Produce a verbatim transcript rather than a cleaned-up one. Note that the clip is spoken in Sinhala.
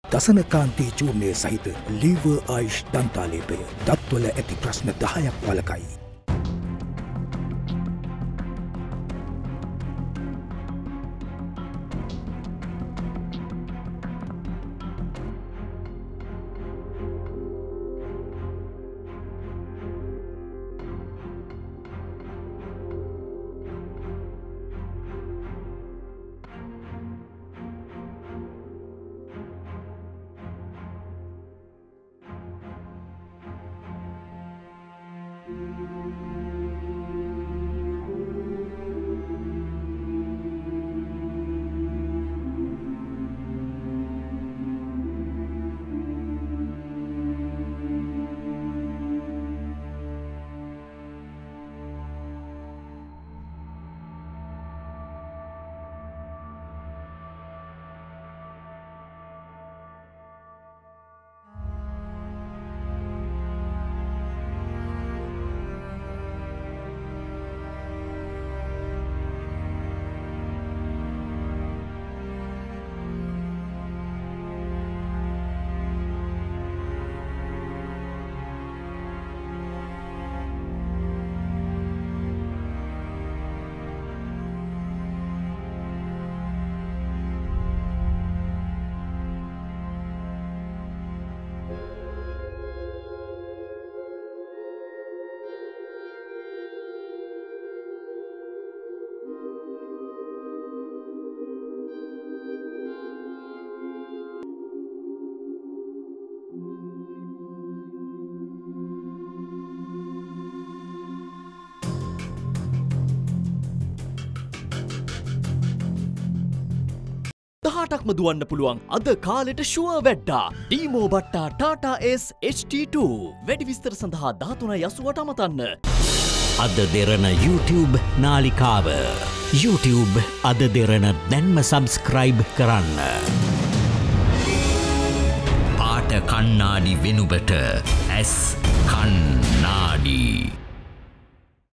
දසන කාන්ති චූර්ණය සහිත ලීවර් ආයුෂ් දන්තාලේපය දත්වල ඇති ප්‍රශ්න දහයක් වළකයි. දහටක්ම දුවන්න පුළුවන් අද කාලෙට ෂුවර් වැඩ්ඩා ඩීමෝ බට්ටා Tata S H T two වැඩි විස්තර සඳහා දහතුනයි අසූවට අමතන්න. අද දෙරන YouTube නාලිකාව YouTube අද දෙරන දැන්ම සබස්ක්‍රයිබ් කරන්න. පාට කන්නාඩි වෙනුබට ඇස් කන්නාඩි